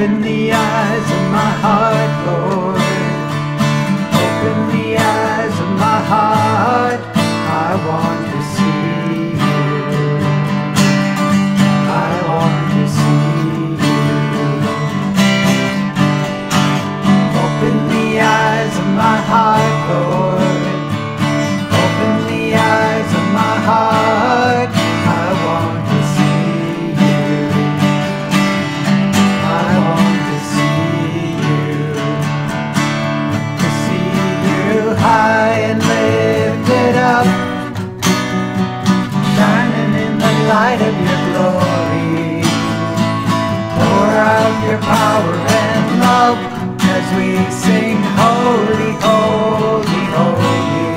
Open the eyes of my heart, Lord. Open the eyes of my heart. I want to see you. I want to see you. Open the eyes of my heart, Lord. Open the eyes of my heart. I want to see you. I want to see you high and lifted up, shining in the light of your glory. Pour out your power and love as we sing, holy, holy, holy.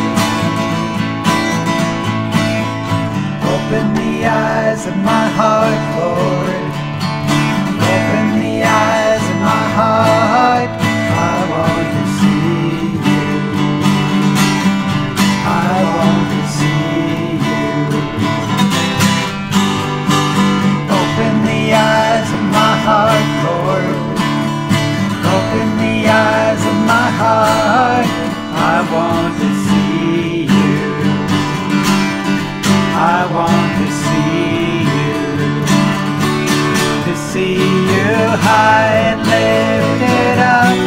Open the eyes of my heart, Lord. Open the eyes of my heart. I want to see you. I want to see you. Open the eyes of my heart, Lord. Open the eyes of my heart. I want to see you. I want to see you high and lifted up,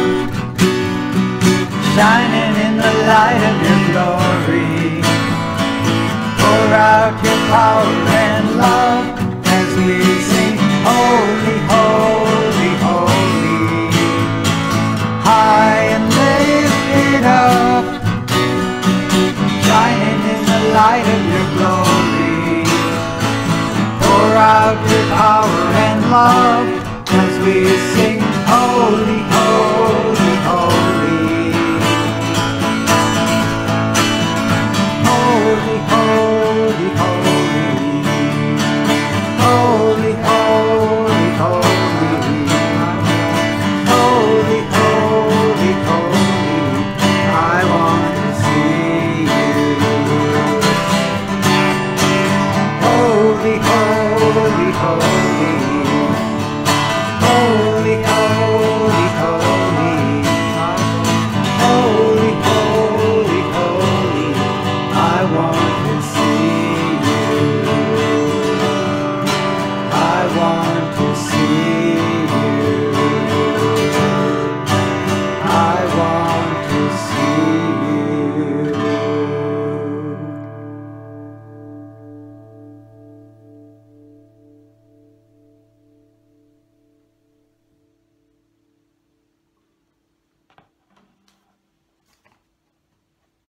shining in the light of your glory. Pour out your power and love as we sing, holy, holy, holy. High and lifted up, shining in the light of your glory. Pour out your power and love as we sing, holy, holy, holy. Holy, holy.